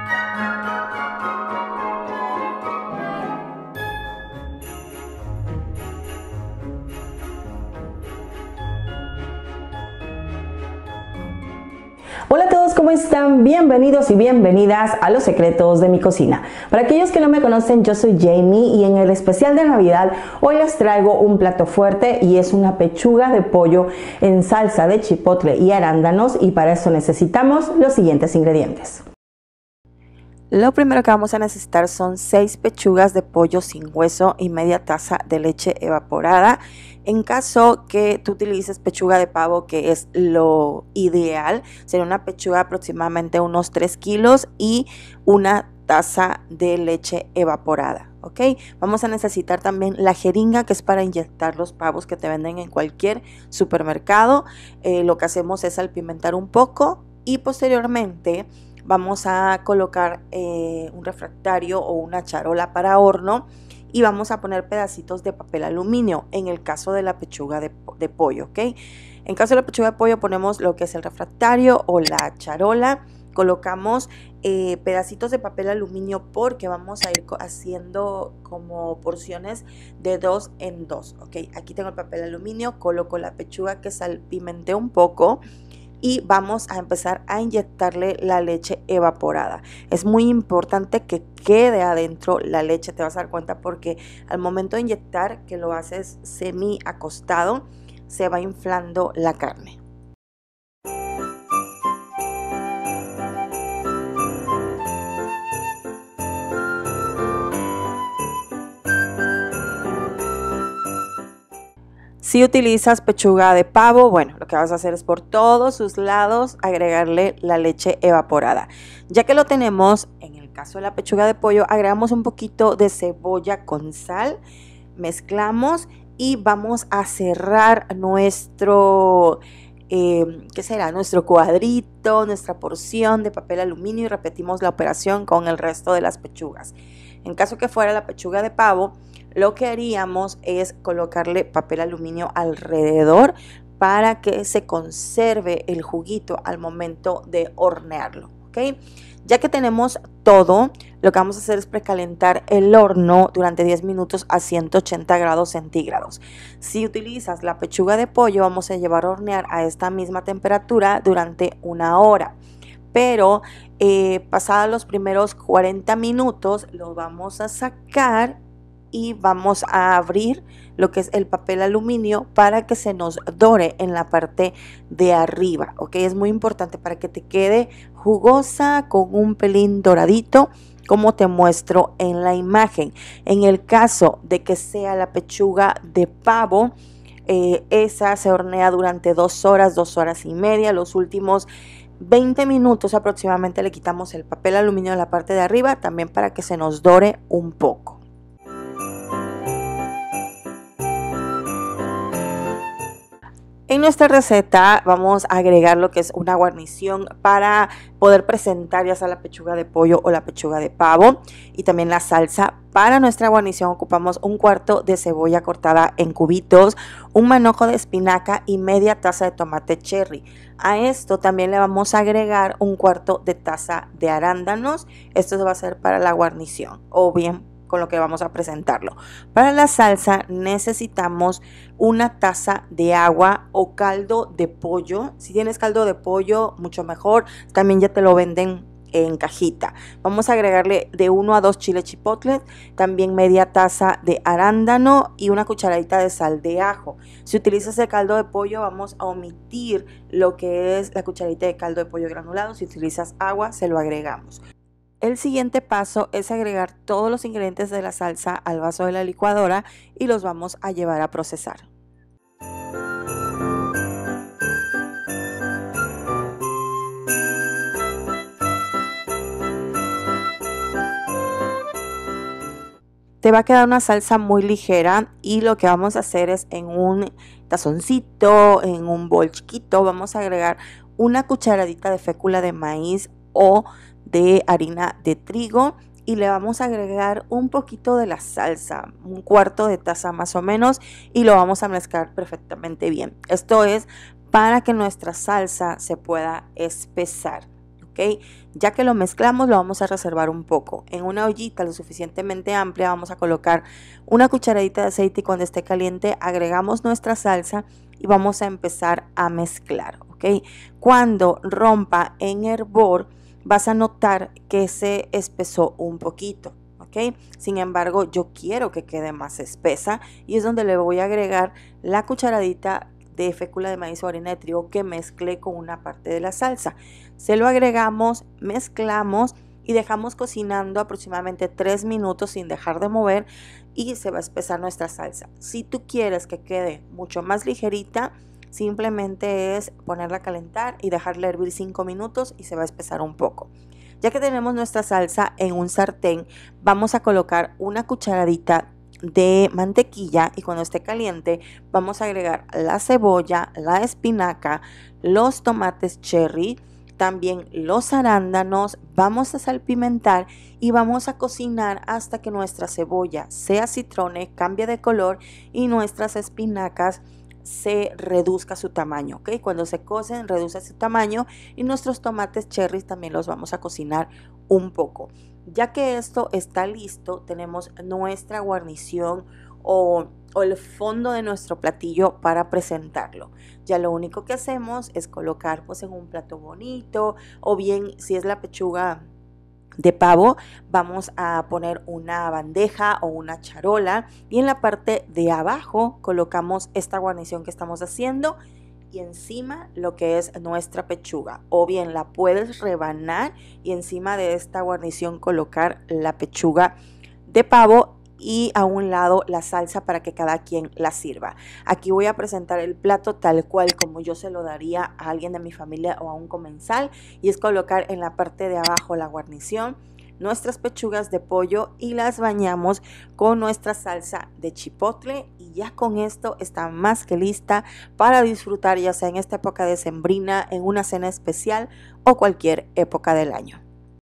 Hola a todos, ¿cómo están? Bienvenidos y bienvenidas a Los Secretos de mi Cocina. Para aquellos que no me conocen, yo soy Jamie y en el especial de Navidad hoy les traigo un plato fuerte y es una pechuga de pollo en salsa de chipotle y arándanos, y para eso necesitamos los siguientes ingredientes. Lo primero que vamos a necesitar son 6 pechugas de pollo sin hueso y media taza de leche evaporada. En caso que tú utilices pechuga de pavo, que es lo ideal, sería una pechuga de aproximadamente unos 3 kilos y una taza de leche evaporada. ¿Ok? Vamos a necesitar también la jeringa, que es para inyectar los pavos que te venden en cualquier supermercado. Lo que hacemos es salpimentar un poco y posteriormente vamos a colocar un refractario o una charola para horno y vamos a poner pedacitos de papel aluminio en el caso de la pechuga de pollo, ¿ok? En caso de la pechuga de pollo ponemos lo que es el refractario o la charola, colocamos pedacitos de papel aluminio porque vamos a ir haciendo como porciones de 2 en 2, ¿ok? Aquí tengo el papel aluminio, coloco la pechuga que salpimenté un poco y vamos a empezar a inyectarle la leche evaporada. Es muy importante que quede adentro la leche, te vas a dar cuenta porque al momento de inyectar, que lo haces semi acostado, se va inflando la carne. Si utilizas pechuga de pavo, bueno, lo que vas a hacer es por todos sus lados agregarle la leche evaporada. Ya que lo tenemos, en el caso de la pechuga de pollo, agregamos un poquito de cebolla con sal, mezclamos y vamos a cerrar nuestro, ¿qué será? Nuestro cuadrito, nuestra porción de papel aluminio y repetimos la operación con el resto de las pechugas. En caso que fuera la pechuga de pavo, lo que haríamos es colocarle papel aluminio alrededor para que se conserve el juguito al momento de hornearlo, ¿ok? Ya que tenemos todo, lo que vamos a hacer es precalentar el horno durante 10 minutos a 180 grados centígrados. Si utilizas la pechuga de pollo, vamos a llevar a hornear a esta misma temperatura durante 1 hora. Pero pasados los primeros 40 minutos, lo vamos a sacar y vamos a abrir lo que es el papel aluminio para que se nos dore en la parte de arriba, ¿ok? Es muy importante para que te quede jugosa con un pelín doradito, como te muestro en la imagen. En el caso de que sea la pechuga de pavo, esa se hornea durante 2 horas, 2 horas y media. Los últimos 20 minutos aproximadamente le quitamos el papel aluminio de la parte de arriba, también para que se nos dore un poco. En nuestra receta vamos a agregar lo que es una guarnición para poder presentar ya sea la pechuga de pollo o la pechuga de pavo, y también la salsa. Para nuestra guarnición ocupamos 1/4 de cebolla cortada en cubitos, un manojo de espinaca y media taza de tomate cherry. A esto también le vamos a agregar 1/4 de taza de arándanos. Esto va a ser para la guarnición o bien con lo que vamos a presentarlo. Para la salsa necesitamos 1 taza de agua o caldo de pollo. Si tienes caldo de pollo, mucho mejor. También ya te lo venden en cajita. Vamos a agregarle de 1 a 2 chiles chipotles, también media taza de arándano y una cucharadita de sal de ajo. Si utilizas el caldo de pollo, vamos a omitir lo que es la cucharadita de caldo de pollo granulado. Si utilizas agua, se lo agregamos. El siguiente paso es agregar todos los ingredientes de la salsa al vaso de la licuadora y los vamos a llevar a procesar. Te va a quedar una salsa muy ligera y lo que vamos a hacer es en un tazoncito, en un bol chiquito, vamos a agregar una cucharadita de fécula de maíz o de harina de trigo y le vamos a agregar un poquito de la salsa, 1/4 de taza más o menos, y lo vamos a mezclar perfectamente bien. Esto es para que nuestra salsa se pueda espesar, ¿ok? Ya que lo mezclamos, lo vamos a reservar un poco. En una ollita lo suficientemente amplia vamos a colocar una cucharadita de aceite y cuando esté caliente agregamos nuestra salsa y vamos a empezar a mezclar, ¿ok? Cuando rompa en hervor, vas a notar que se espesó un poquito, ¿ok? Sin embargo, yo quiero que quede más espesa y es donde le voy a agregar la cucharadita de fécula de maíz o harina de trigo que mezclé con una parte de la salsa. Se lo agregamos, mezclamos y dejamos cocinando aproximadamente 3 minutos sin dejar de mover y se va a espesar nuestra salsa. Si tú quieres que quede mucho más ligerita, simplemente es ponerla a calentar y dejarla hervir 5 minutos y se va a espesar un poco. Ya que tenemos nuestra salsa en un sartén, vamos a colocar una cucharadita de mantequilla y cuando esté caliente vamos a agregar la cebolla, la espinaca, los tomates cherry, también los arándanos, vamos a salpimentar y vamos a cocinar hasta que nuestra cebolla se acitrone, cambie de color y nuestras espinacas se reduzca su tamaño, ¿ok? Cuando se cocen, reduce su tamaño y nuestros tomates cherries también los vamos a cocinar un poco. Ya que esto está listo, tenemos nuestra guarnición o el fondo de nuestro platillo para presentarlo. Ya lo único que hacemos es colocar pues en un plato bonito o bien si es la pechuga de pavo, vamos a poner una bandeja o una charola y en la parte de abajo colocamos esta guarnición que estamos haciendo y encima lo que es nuestra pechuga, o bien la puedes rebanar y encima de esta guarnición colocar la pechuga de pavo y a un lado la salsa para que cada quien la sirva. Aquí voy a presentar el plato tal cual como yo se lo daría a alguien de mi familia o a un comensal y es colocar en la parte de abajo la guarnición, nuestras pechugas de pollo y las bañamos con nuestra salsa de chipotle y ya con esto está más que lista para disfrutar ya sea en esta época decembrina, en una cena especial o cualquier época del año.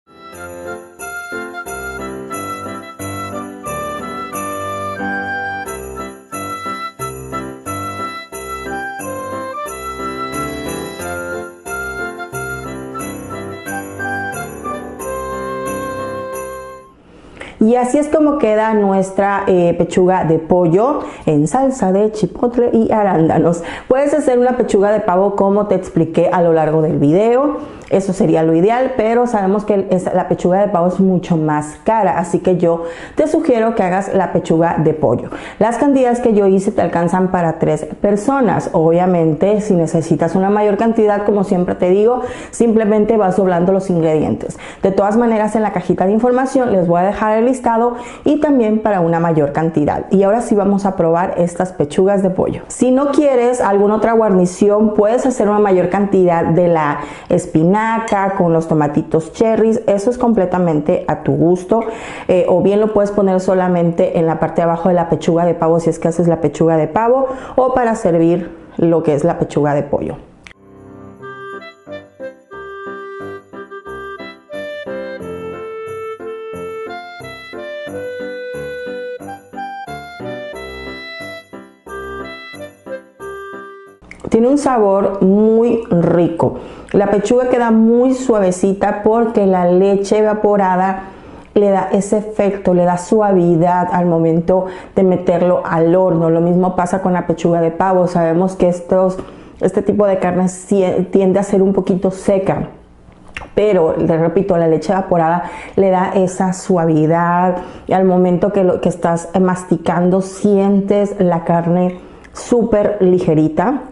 Y así es como queda nuestra pechuga de pollo en salsa de chipotle y arándanos. Puedes hacer una pechuga de pavo como te expliqué a lo largo del video. Eso sería lo ideal, pero sabemos que la pechuga de pavo es mucho más cara, así que yo te sugiero que hagas la pechuga de pollo. Las cantidades que yo hice te alcanzan para 3 personas. Obviamente, si necesitas una mayor cantidad, como siempre te digo, simplemente vas doblando los ingredientes. De todas maneras, en la cajita de información les voy a dejar el listado y también para una mayor cantidad. Y ahora sí vamos a probar estas pechugas de pollo. Si no quieres alguna otra guarnición, puedes hacer una mayor cantidad de la espinaca con los tomatitos cherries, eso es completamente a tu gusto, o bien lo puedes poner solamente en la parte de abajo de la pechuga de pavo si es que haces la pechuga de pavo o para servir lo que es la pechuga de pollo. Tiene un sabor muy rico. La pechuga queda muy suavecita porque la leche evaporada le da ese efecto, le da suavidad al momento de meterlo al horno. Lo mismo pasa con la pechuga de pavo. Sabemos que este tipo de carne tiende a ser un poquito seca, pero le repito, la leche evaporada le da esa suavidad y al momento que estás masticando sientes la carne súper ligerita.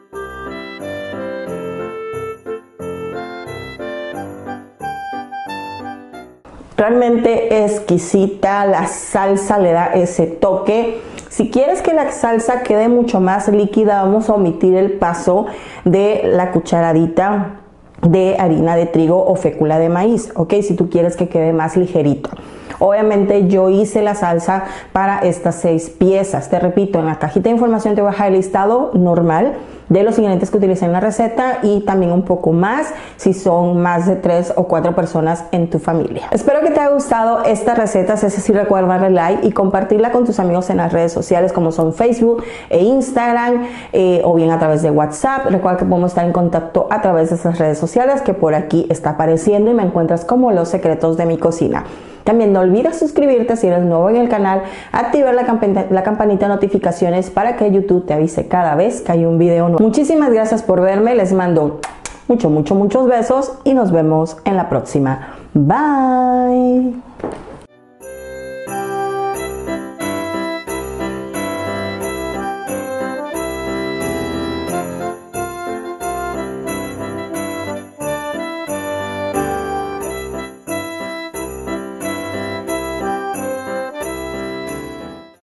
Realmente exquisita, la salsa le da ese toque. Si quieres que la salsa quede mucho más líquida, vamos a omitir el paso de la cucharadita de harina de trigo o fécula de maíz, ¿ok? Si tú quieres que quede más ligerito. Obviamente yo hice la salsa para estas 6 piezas. Te repito, en la cajita de información te voy a dejar el listado normal de los ingredientes que utilicé en la receta y también un poco más si son más de 3 o 4 personas en tu familia. Espero que te haya gustado esta receta. Si es así, recuerda darle like y compartirla con tus amigos en las redes sociales como son Facebook e Instagram, o bien a través de WhatsApp. Recuerda que podemos estar en contacto a través de esas redes sociales que por aquí está apareciendo y me encuentras como Los Secretos de mi Cocina. También no olvides suscribirte si eres nuevo en el canal, activar la campanita de notificaciones para que YouTube te avise cada vez que hay un video nuevo. Muchísimas gracias por verme, les mando muchos besos y nos vemos en la próxima. Bye.